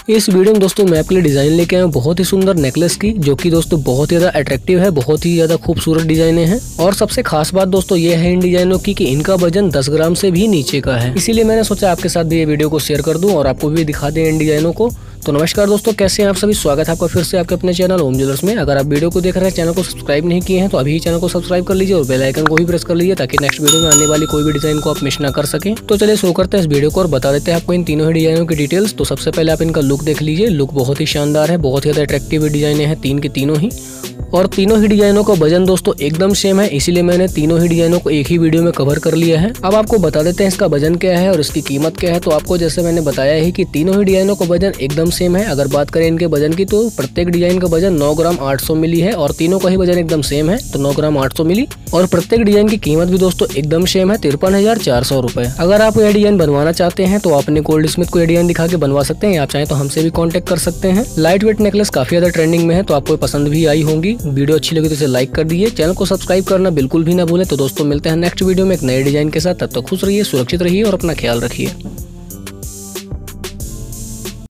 इस वीडियो में दोस्तों मैं आपके लिए डिजाइन लेके आया हूँ बहुत ही सुंदर नेकलेस की, जो कि दोस्तों बहुत ही ज्यादा अट्रैक्टिव है, बहुत ही ज्यादा खूबसूरत डिजाइने हैं। और सबसे खास बात दोस्तों ये है इन डिजाइनों की कि इनका वजन 10 ग्राम से भी नीचे का है। इसीलिए मैंने सोचा आपके साथ भी ये वीडियो को शेयर कर दूं और आपको भी दिखा दें इन डिजाइनों को। तो नमस्कार दोस्तों, कैसे हैं आप सभी। स्वागत है आपका फिर से आपके अपने चैनल ओम ज्वेलर्स में। अगर आप वीडियो को देख रहे हैं, चैनल को सब्सक्राइब नहीं किए हैं तो अभी चैनल को सब्सक्राइब कर लीजिए और बेल आइकन को भी प्रेस कर लीजिए ताकि नेक्स्ट वीडियो में आने वाली कोई भी डिजाइन को आप मिस ना कर सकें। तो चलिए शुरू करते हैं इस वीडियो को और बता देते हैं आपको इन तीनों ही डिजाइनों की डिटेल्स। तो सबसे पहले आप इनका लुक देख लीजिए। लुक बहुत ही शानदार है, बहुत ही ज्यादा अट्रैक्टिव डिजाइने हैं तीन की तीनों ही। और तीनों ही डिजाइनों का वजन दोस्तों एकदम सेम है, इसीलिए मैंने तीनों ही डिजाइनों को एक ही वीडियो में कवर कर लिया है। अब आपको बता देते हैं इसका वजन क्या है और इसकी कीमत क्या है। तो आपको जैसे मैंने बताया है कि तीनों ही डिजाइनों का वजन एकदम सेम है। अगर बात करें इनके वजन की तो प्रत्येक डिजाइन का वजन 9 ग्राम 800 मिली है और तीनों का ही वजन एकदम सेम है, तो 9 ग्राम 800 मिली। और प्रत्येक डिजाइन की कीमत भी दोस्तों एकदम सेम है, 53,400 रुपए। अगर आप यह डिजाइन बनवाना चाहते हैं तो आप अपने गोल्ड स्मिथ को यह डिजाइन दिखा के बनवा सकते हैं, आप चाहें तो हमसे भी कॉन्टेक्ट कर सकते हैं। लाइट वेट नेकलेस काफी ज्यादा ट्रेंडिंग में है, तो आपको पसंद भी आई होंगी। वीडियो अच्छी लगी तो इसे लाइक कर दीजिए, चैनल को सब्सक्राइब करना बिल्कुल भी ना भूलें। तो दोस्तों मिलते हैं नेक्स्ट वीडियो में एक नए डिजाइन के साथ, तब तक खुश रहिए, सुरक्षित रहिए और अपना ख्याल रखिए।